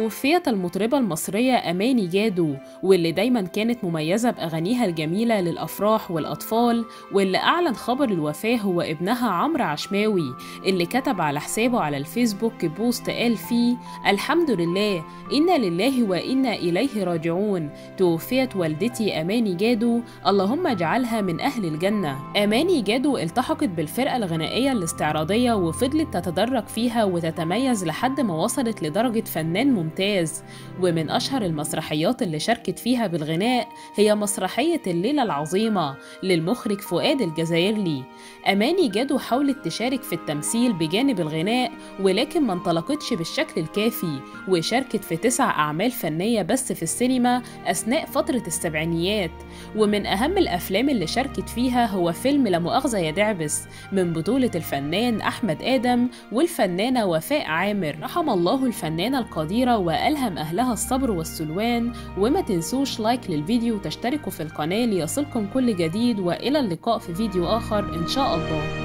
توفيت المطربة المصرية أماني جادو، واللي دايما كانت مميزة بأغانيها الجميلة للأفراح والأطفال. واللي أعلن خبر الوفاة هو ابنها عمرو عشماوي، اللي كتب على حسابه على الفيسبوك بوست قال فيه: الحمد لله، إنا لله وإنا إليه راجعون. توفيت والدتي أماني جادو، اللهم اجعلها من أهل الجنة. أماني جادو التحقت بالفرقة الغنائية الاستعراضية وفضلت تتدرج فيها وتتميز لحد ما وصلت لدرجة فنان ممتاز. ومن أشهر المسرحيات اللي شاركت فيها بالغناء هي مسرحية الليلة العظيمة للمخرج فؤاد الجزائري. أماني جادو حاولت تشارك في التمثيل بجانب الغناء، ولكن ما انطلقتش بالشكل الكافي، وشاركت في 9 أعمال فنية بس في السينما أثناء فترة السبعينيات. ومن أهم الأفلام اللي شاركت فيها هو فيلم لا مؤاخذة يا دعبس، من بطولة الفنان أحمد آدم والفنانة وفاء عامر. رحم الله الفنانة القديرة وألهم أهلها الصبر والسلوان. وما تنسوش لايك للفيديو وتشتركوا في القناة ليصلكم كل جديد، وإلى اللقاء في فيديو آخر إن شاء الله.